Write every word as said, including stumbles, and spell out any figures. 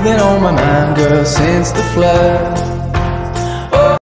been on my mind, girl, since the flood.